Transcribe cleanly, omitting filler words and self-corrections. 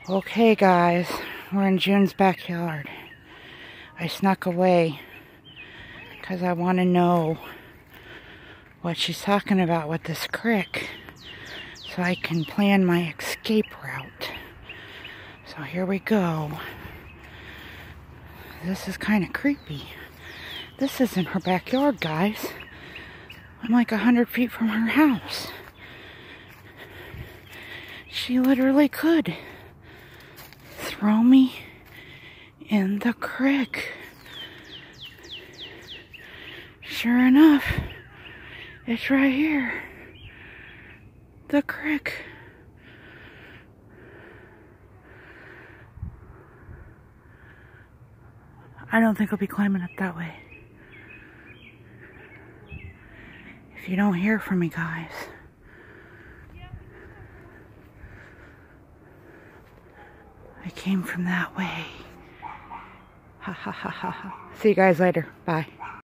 Okay guys, we're in June's backyard. I snuck away because I want to know what she's talking about with this crick so I can plan my escape route. So here we go. This is kind of creepy. This isn't her backyard, guys. I'm like 100 feet from her house. She literally could throw me in the creek. Sure enough, it's right here. The creek. I don't think I'll be climbing up that way. If you don't hear from me, guys. I came from that way. Ha ha ha ha ha. See you guys later. Bye.